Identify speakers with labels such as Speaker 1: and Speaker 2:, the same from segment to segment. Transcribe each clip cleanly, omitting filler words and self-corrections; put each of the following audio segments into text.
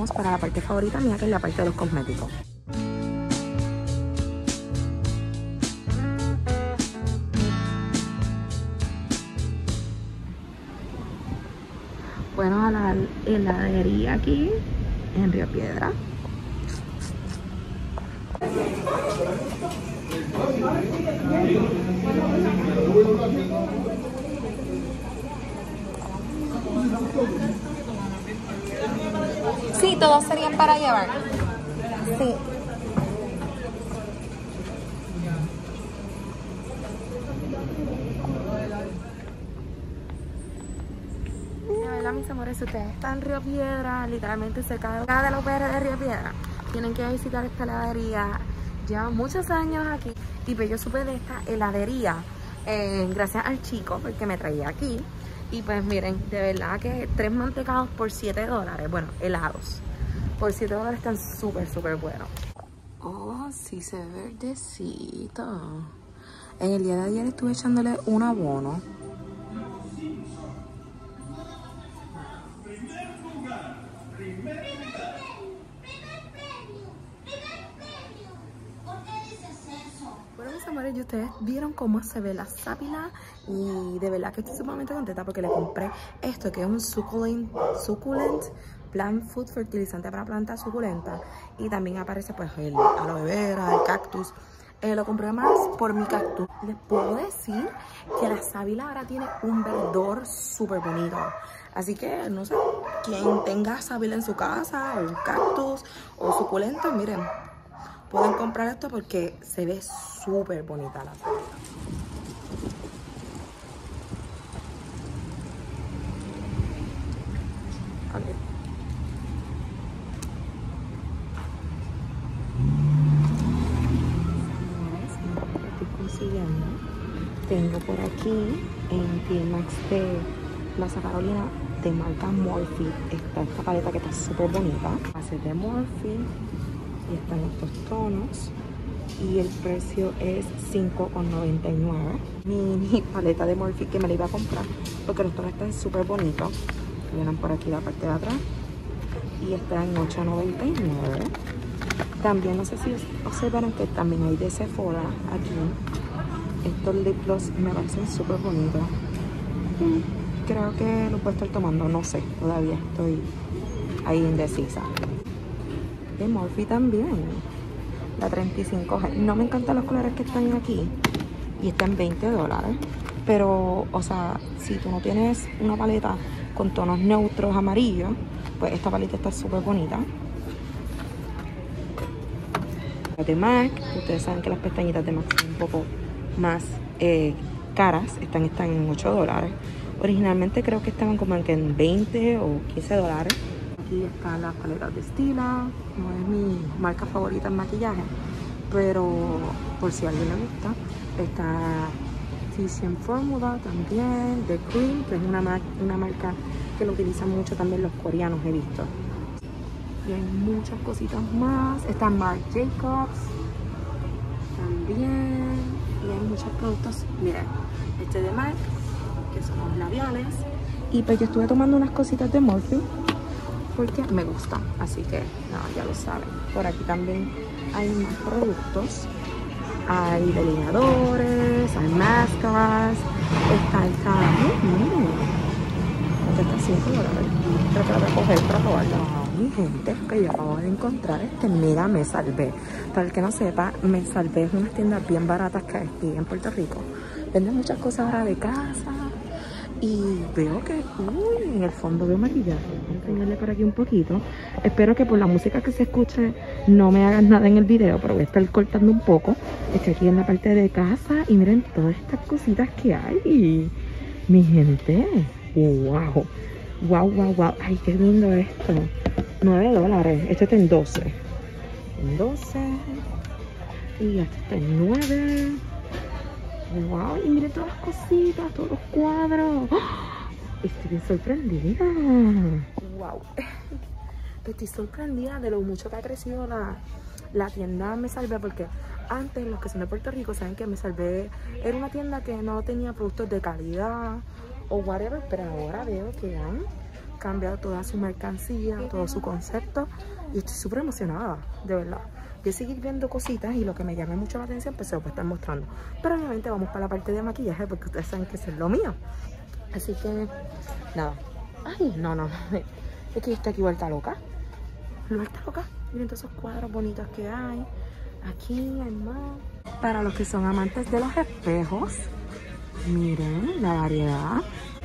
Speaker 1: vamos para la parte favorita mía, que es la parte de los cosméticos. Bueno, a la heladería aquí en Río Piedra. Sí, todos serían para llevar. Sí. Hola mis amores, si ustedes están en Río Piedra, literalmente cerca de la UPR de Río Piedra, tienen que visitar esta heladería. Llevan muchos años aquí y pues yo supe de esta heladería gracias al chico porque me traía aquí. Y pues miren, de verdad que 3 mantecados por $7, bueno, helados por $7 están súper buenos. Oh, sí se ve verdecito. En el día de ayer estuve echándole un abono. Bueno, mis amores, y ustedes vieron cómo se ve la sábila y de verdad que estoy sumamente contenta porque le compré esto que es un succulent plant food, fertilizante para plantas suculentas, y también aparece pues el aloe vera, el cactus. Lo compré más por mi cactus. Les puedo decir que la sábila ahora tiene un verdor súper bonito. Así que, no sé, quien tenga sábila en su casa, o un cactus, o suculento, miren, pueden comprar esto porque se ve súper bonita la sábila. Okay. Tengo por aquí en T-Max de Plaza Carolina de marca Morphe esta paleta que está súper bonita, base de Morphe, y están estos tonos y el precio es $5.99. Mini paleta de Morphe que me la iba a comprar porque los tonos están súper bonitos. Vienen por aquí la parte de atrás y está en $8.99. También no sé si observaron que también hay de Sephora aquí. Estos lip gloss me parecen súper bonitos. Creo que los voy a estar tomando, no sé, todavía estoy ahí indecisa. De Morphe también, la 35G. No me encantan los colores que están aquí y están $20. Pero, o sea, si tú no tienes una paleta con tonos neutros amarillos, pues esta paleta está súper bonita. De MAC, ustedes saben que las pestañitas de MAC son un poco más caras, están en $8. Originalmente creo que estaban como en 20 o $15. Aquí están las paletas de Stila, no es mi marca favorita en maquillaje, pero por si a alguien le gusta, está Titian Formula también, The Cream, que es una marca que lo utilizan mucho también los coreanos, he visto. Y hay muchas cositas más. Está Marc Jacobs también. Y hay muchos productos. Miren, este de MAC, que son los labiales. Y pues yo estuve tomando unas cositas de Morphe porque me gustan. Así que, no, ya lo saben. Por aquí también hay más productos. Hay delineadores, hay máscaras. Está esta. Esta está $5. Creo que la voy a coger para probarla. Mi gente, que yo acabo de encontrar mira, Me Salvé. Para el que no sepa, Me Salvé es unas tiendas bien baratas que hay aquí en Puerto Rico. Venden muchas cosas ahora de casa. Y veo que, en el fondo veo maquillaje. Voy a enseñarle por aquí un poquito. Espero que por la música que se escuche no me hagan nada en el video, pero voy a estar cortando un poco. Estoy aquí en la parte de casa y miren todas estas cositas que hay. Mi gente, wow. Wow. Ay, qué lindo esto. $9. Este está en 12. En 12. Y este está en 9. Wow, y miren todas las cositas, todos los cuadros. ¡Oh! Estoy bien sorprendida. Wow. Estoy sorprendida de lo mucho que ha crecido la tienda Me Salvé, porque antes los que son de Puerto Rico saben que Me Salvé era una tienda que no tenía productos de calidad o whatever, pero ahora veo que dan cambiado toda su mercancía, todo su concepto. Y estoy súper emocionada, de verdad. Voy a seguir viendo cositas y lo que me llame mucho la atención, pues se lo voy a estar mostrando. Pero obviamente vamos para la parte de maquillaje porque ustedes saben que eso es lo mío. Así que, nada. Ay, no. Es que yo estoy aquí vuelta loca. Vuelta loca. Miren todos esos cuadros bonitos que hay. Aquí hay más. Para los que son amantes de los espejos, miren la variedad.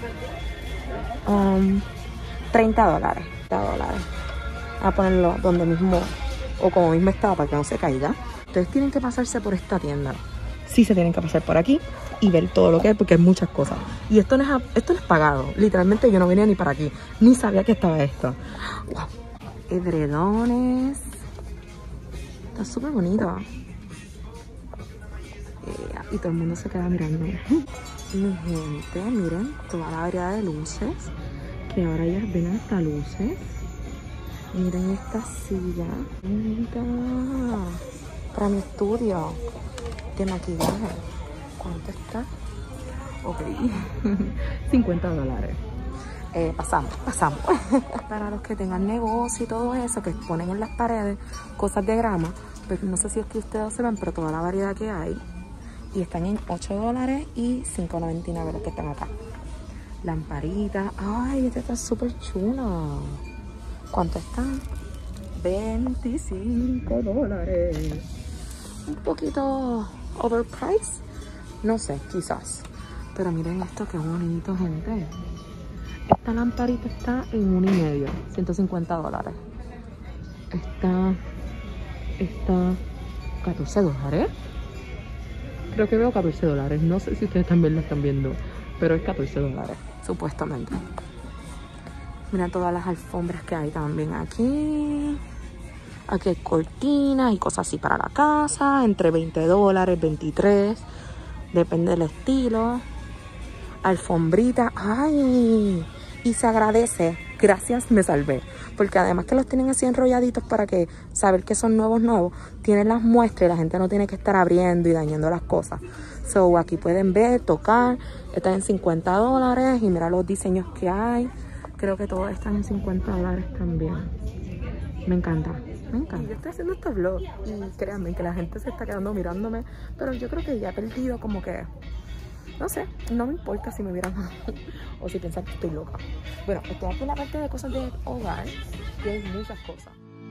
Speaker 1: $30. A ponerlo donde mismo o como mismo estaba para que no se caiga. Ustedes tienen que pasarse por esta tienda. Sí se tienen que pasar por aquí y ver todo lo que hay porque hay muchas cosas. Y esto no es pagado. Literalmente yo no venía ni para aquí. Ni sabía que estaba esto. Wow. Edredones. Está súper bonito. Y todo el mundo se queda mirando. Mi gente, miren toda la variedad de luces. Que ahora ellas ven hasta luces. Miren esta silla. Mira. Para mi estudio de maquillaje. ¿Cuánto está? Ok. $50. Pasamos. Para los que tengan negocio y todo eso, que ponen en las paredes cosas de grama, pues no sé si es que ustedes se ven, pero toda la variedad que hay. Y están en $8 y $5.99 los que están acá. Lamparita. Ay, esta está súper chula. ¿Cuánto están? $25. Un poquito overpriced. No sé, quizás. Pero miren esto, qué bonito, gente. Esta lamparita está en $1.50, $150. Esta $14. Creo que veo $14. No sé si ustedes también la están viendo, pero es $14, supuestamente. Miren todas las alfombras que hay también aquí. Aquí hay cortinas y cosas así para la casa. Entre $20, 23. Depende del estilo. Alfombrita. ¡Ay! Y se agradece. Gracias, me salvé. Porque además que los tienen así enrolladitos para que saber que son nuevos. Tienen las muestras y la gente no tiene que estar abriendo y dañando las cosas. So, aquí pueden ver, tocar. Están en $50. Y mira los diseños que hay. Creo que todos están en $50 también. Me encanta. Yo estoy haciendo este vlog y créanme que la gente se está quedando mirándome, pero yo creo que ya he perdido como que, no sé, no me importa si me miran o si piensan que estoy loca. Bueno, estoy aquí en la parte de cosas de hogar y hay muchas cosas.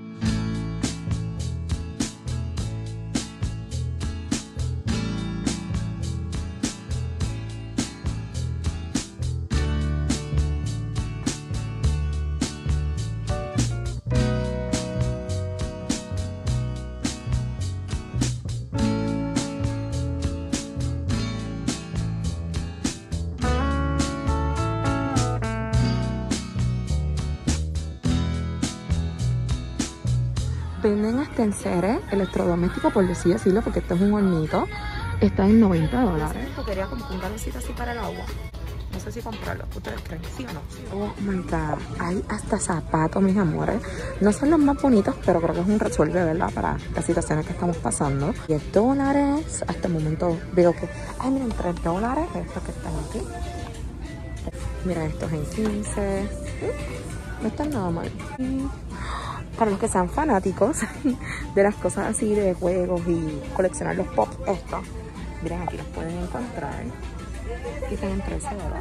Speaker 1: Venden hasta enseres electrodomésticos, por decirlo, porque esto es un hornito. Está en $90. Quería como un galoncito así para el agua. No sé si comprarlo. ¿Ustedes creen? ¿Sí o no? Oh my God. Hay hasta zapatos, mis amores. No son los más bonitos, pero creo que es un resuelve, ¿verdad? Para las situaciones que estamos pasando. $10. Hasta el momento veo que... Ay, miren, $3 estos que están aquí. Mira, estos en 15. No están nada mal. Para los que sean fanáticos de las cosas así de juegos y coleccionar los pops, estos, miren, aquí los pueden encontrar y están en $13.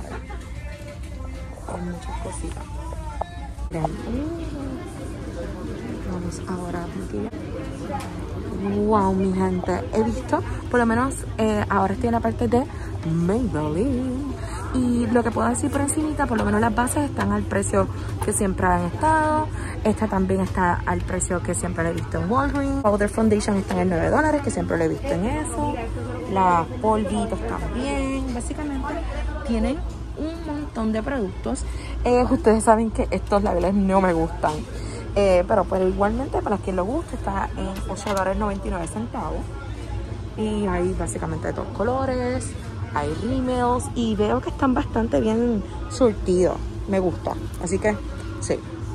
Speaker 1: Hay muchas cositas. Vamos ahora a maquillar. Wow, mi gente, he visto, por lo menos ahora estoy en la parte de Maybelline. Y lo que puedo decir por encimita, por lo menos las bases están al precio que siempre han estado. Esta también está al precio que siempre le he visto en Walgreens. Powder Foundation están en $9, que siempre lo he visto en eso. Las polvitos también. Básicamente tienen un montón de productos. Ustedes saben que estos labiales no me gustan. Pero igualmente para quien lo guste está en $8.99. Y hay básicamente de todos colores. Hay rímels y veo que están bastante bien surtidos. Me gusta. Así que, sí.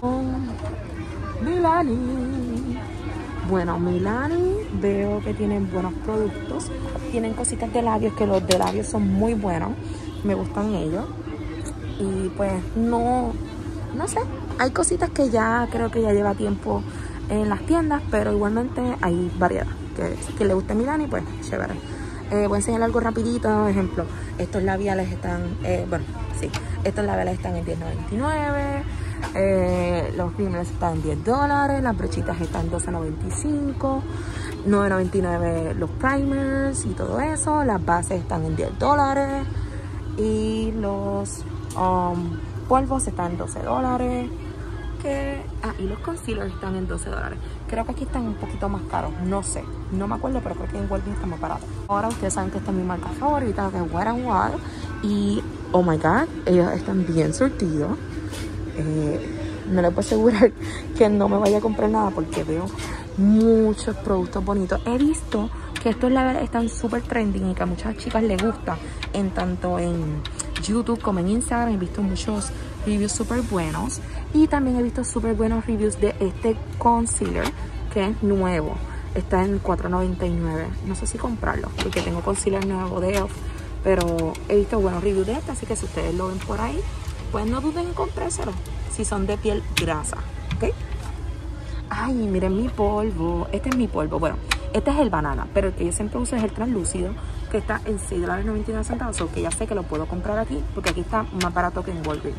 Speaker 1: Milani. Bueno, Milani veo que tienen buenos productos. Tienen cositas de labios, que los de labios son muy buenos. Me gustan ellos. Y pues no no sé, hay cositas que ya creo que ya lleva tiempo en las tiendas, pero igualmente hay variedad. Que le guste Milani, pues chévere. Voy a enseñar algo rapidito. Por ejemplo, estos labiales están, bueno, sí, estos labiales están en $10.99. Los rímeles están en $10, las brochitas están en $12.95, $9.99 los primers y todo eso. Las bases están en $10 y los polvos están en $12. Y los concealers están en $12. Creo que aquí están un poquito más caros, no sé, no me acuerdo, pero creo que en Walgreens está más barato. Ahora ustedes saben que esta es mi marca favorita, que es Wet n Wild, y oh my god, ellos están bien surtidos. No les puedo asegurar que no me vaya a comprar nada porque veo muchos productos bonitos. He visto que estos labiales están súper trending y que a muchas chicas les gusta, tanto en YouTube como en Instagram. He visto muchos reviews súper buenos y también he visto súper buenos reviews de este concealer que es nuevo. Está en $4.99. No sé si comprarlo porque tengo concealer nuevo de Elf, pero he visto buenos reviews de este, así que si ustedes lo ven por ahí, pues no duden en comprárselo si son de piel grasa, ¿ok? Ay, miren mi polvo. Este es mi polvo. Bueno, este es el banana, pero el que yo siempre uso es el translúcido, que está en $6.99, o que ya sé que lo puedo comprar aquí, porque aquí está más barato que en Walgreens.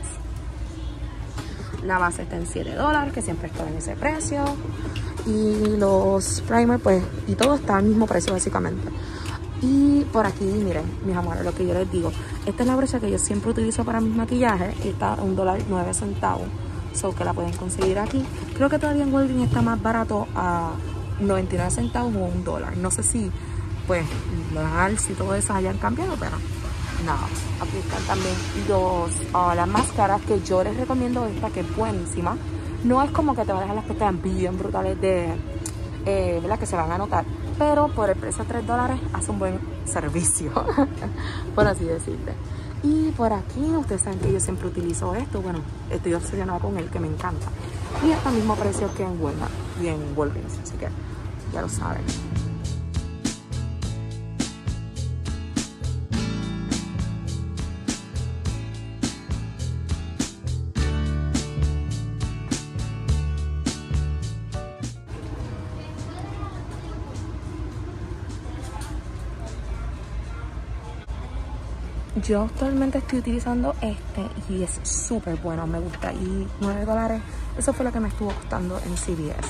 Speaker 1: La base está en $7, que siempre está en ese precio. Y los primers, pues, y todo está al mismo precio básicamente. Y por aquí, miren, mis amores, lo que yo les digo. Esta es la brocha que yo siempre utilizo para mis maquillajes y está a $1.09. So que la pueden conseguir aquí. Creo que todavía en Walgreens está más barato a 99 centavos o $1. No sé si, pues, los alts y todo eso hayan cambiado, pero nada. Aquí están también las máscaras que yo les recomiendo. Esta que es buenísima. No es como que te va a dejar las pestañas bien brutales de, ¿verdad? Que se van a notar. Pero por el precio de $3 hace un buen servicio, por así decirlo. Y por aquí, ustedes saben que yo siempre utilizo esto. Bueno, estoy obsesionada con él, que me encanta. Y está al mismo precio que en Walmart y en Walgreens, así que ya lo saben. Yo actualmente estoy utilizando este y es súper bueno, me gusta. Y $9, eso fue lo que me estuvo costando en CVS.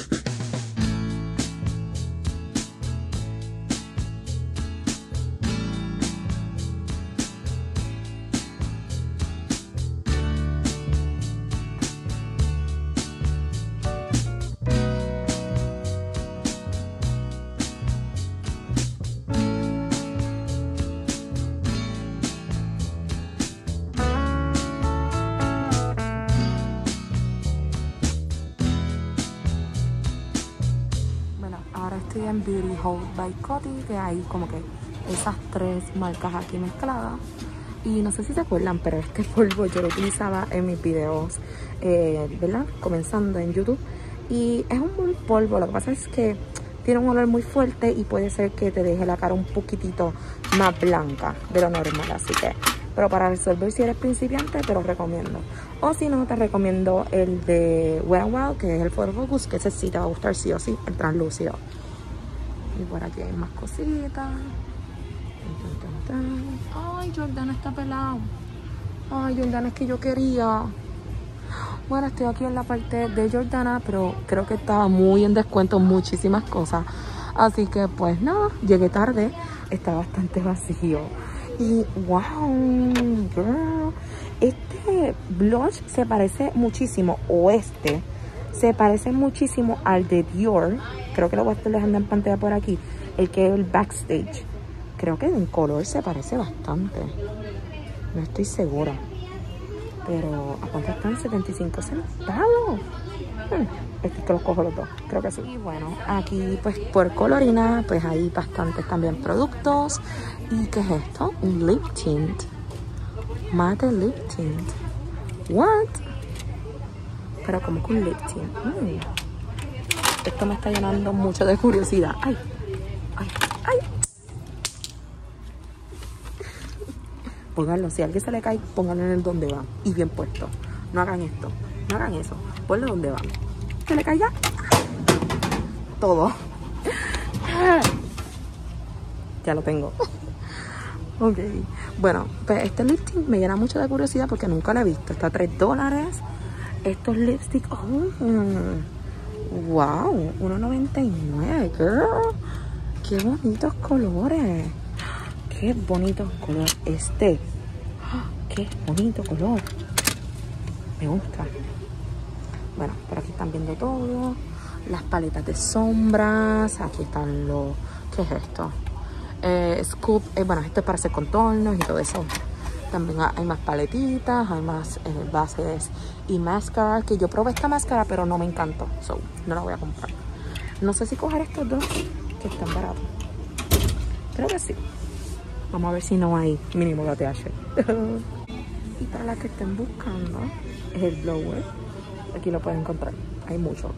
Speaker 1: Ahora estoy en Beauty Hold by Coty, que hay como que esas tres marcas aquí mezcladas. Y no sé si se acuerdan, pero este polvo yo lo utilizaba en mis videos, ¿verdad? Comenzando en YouTube. Y es un buen polvo, lo que pasa es que tiene un olor muy fuerte y puede ser que te deje la cara un poquitito más blanca de lo normal, así que... Pero para resolver si eres principiante, te lo recomiendo. O si no, te recomiendo el de Wet n Wild, que es el Photo Focus, que ese sí te va a gustar sí o sí, el translúcido. Y por aquí hay más cositas. Ay, Jordana está pelado. Ay, Jordana, es que yo quería. Bueno, estoy aquí en la parte de Jordana, pero creo que estaba muy en descuento muchísimas cosas. Así que pues nada, llegué tarde. Está bastante vacío. Y wow, girl, este blush se parece muchísimo, se parece muchísimo al de Dior. Creo que lo voy a estar dejando en pantalla por aquí, el que es el Backstage. Creo que en color se parece bastante, no estoy segura, pero ¿a cuánto están? 75 centavos. Este es que los cojo los dos, creo que sí. Y bueno, aquí pues por colorina pues hay bastantes también productos. ¿Y qué es esto? Un lip tint. Mate lip tint. What? Pero como que un lip tint. Esto me está llenando mucho de curiosidad. Ay, ay, ay. Pónganlo, si a alguien se le cae, pónganlo en el donde va. Y bien puesto. No hagan esto. No hagan eso. Ponle donde va. Que le caiga todo. Ya lo tengo. Ok. Bueno, pues este lipstick me llena mucho de curiosidad porque nunca lo he visto. Está a $3. Estos lipsticks. Oh, wow. $1.99, girl. Qué bonitos colores. Qué bonito color este. Qué bonito color. Me gusta. Bueno, por aquí están viendo todo. Las paletas de sombras. Aquí están los... ¿Qué es esto? Scoop. Bueno, esto es para hacer contornos y todo eso. También hay más paletitas, hay más bases y máscaras. Que yo probé esta máscara, pero no me encantó. So, no la voy a comprar. No sé si coger estos dos, que están baratos. Creo que sí. Vamos a ver si no hay mínimo ATH. Y para las que estén buscando, es el blower. Aquí lo pueden encontrar. Hay mucho.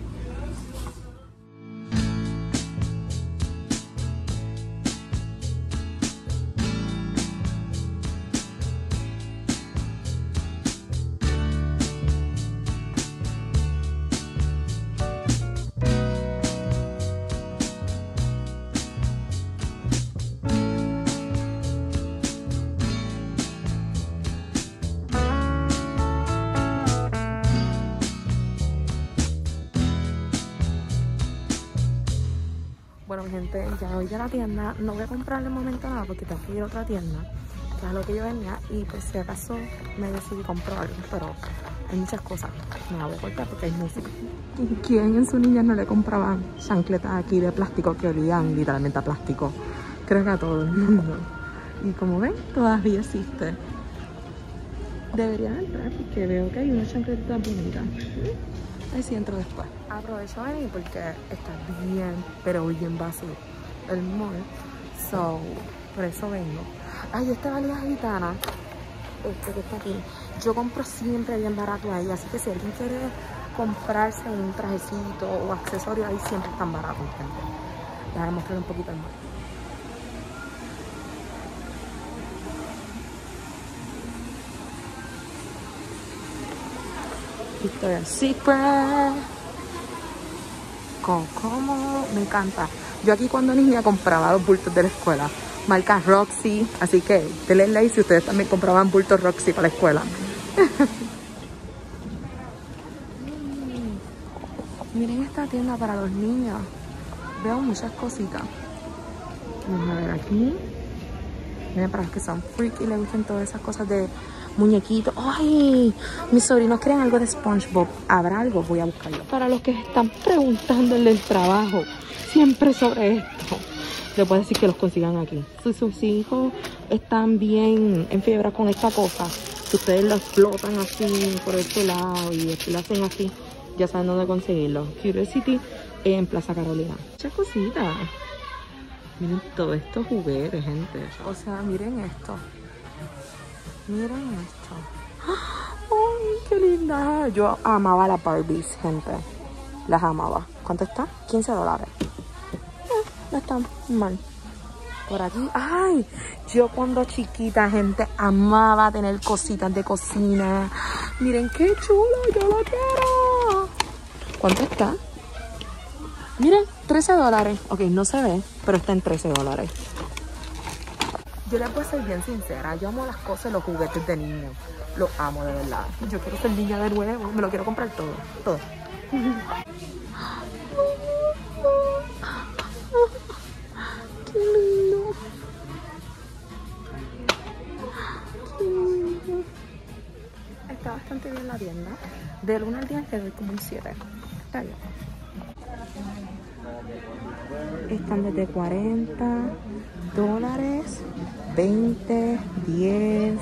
Speaker 1: Bueno, gente, ya voy a la tienda. No voy a comprar de momento nada porque tengo que ir a otra tienda, que es lo que yo venía. Y pues si acaso me decidí comprar algo, pero hay muchas cosas. Me la voy a cortar porque hay música. ¿Quién en su niña no le compraban chancletas aquí de plástico que olían literalmente a plástico? Creo que a todo el mundo. Y como ven, todavía existe. Deberían entrar porque veo que hay unas chancletas bonitas. Ahí sí entro después. Aprovecho a venir porque está bien, pero bien vacío el mall. So, por eso vengo. Ay, esta valija gitana, que está aquí, yo compro siempre bien barato ahí. Así que si alguien quiere comprarse un trajecito o accesorio, ahí siempre están baratos, gente. Déjame mostrarle un poquito el mall. Victoria's Secret. Como me encanta. Yo aquí cuando niña compraba los bultos de la escuela. Marca Roxy. Así que denle like si ustedes también compraban bultos Roxy para la escuela. Miren esta tienda para los niños. Veo muchas cositas. Vamos a ver aquí. Miren, para los que son freaky y les gustan todas esas cosas de muñequitos. ¡Ay! Mis sobrinos quieren algo de SpongeBob. ¿Habrá algo? Voy a buscarlo. Para los que están preguntando en el trabajo siempre sobre esto, les puedo decir que los consigan aquí. Si sus hijos están bien en fiebre con esta cosa, si ustedes lo explotan así por este lado y lo hacen así, ya saben dónde conseguirlo. Curiosity en Plaza Carolina. Muchas cositas. Miren todos estos juguetes, gente. O sea, miren esto. Miren esto. ¡Ay, qué linda! Yo amaba las Barbies, gente. Las amaba. ¿Cuánto está? $15. No está mal. Por aquí. ¡Ay! Yo cuando chiquita, gente, amaba tener cositas de cocina. Miren qué chulo. Yo lo quiero. ¿Cuánto está? Miren, $13. Ok, no se ve, pero está en $13. Yo les voy a ser bien sincera. Yo amo las cosas, los juguetes de niño. Los amo, de verdad. Yo quiero ser niña de nuevo. Me lo quiero comprar todo. Todo. Qué lindo. Qué lindo. Está bastante bien la tienda. Del 1 al 10 le doy como un 7. Está bien. Están desde $40, 20, 10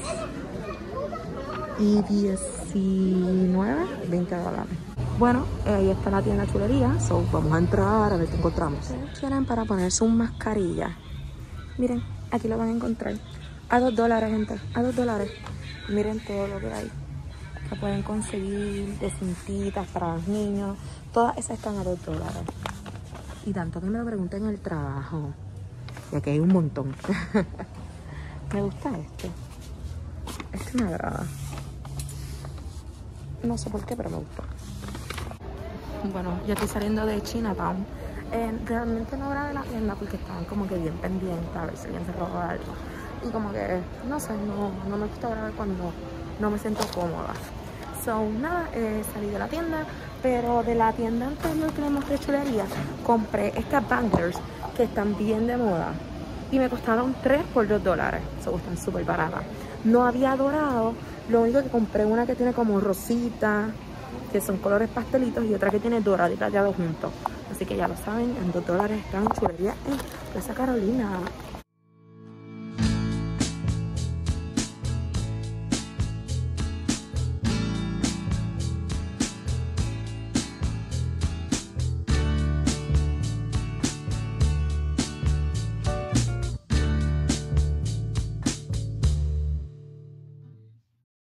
Speaker 1: y 19, $20. Bueno, ahí está la tienda chulería. So, vamos a entrar a ver qué encontramos. ¿Ustedes quieren para ponerse un mascarilla? Miren, aquí lo van a encontrar. A $2, gente. A $2. Miren todo lo que hay. Que pueden conseguir de cintitas para los niños. Todas esas están a $2. Y tanto que me lo pregunté en el trabajo. Y aquí hay un montón. Me gusta este. Este me agrada. No sé por qué, pero me gustó. Bueno, yo estoy saliendo de Chinatown. Realmente no grabé la tienda porque estaban como que bien pendientes a ver si alguien se robó algo. Y como que, no sé, no me gusta grabar cuando no me siento cómoda. So, nada, salí de la tienda, pero de la tienda anterior que le mostré chulería, compré estas bangers que están bien de moda. Y me costaron 3 por $2. So, están súper baratas. No había dorado, lo único que compré una que tiene como rosita, que son colores pastelitos, y otra que tiene dorado y plateado juntos. Así que ya lo saben, en $2 están chulería en Plaza Carolina.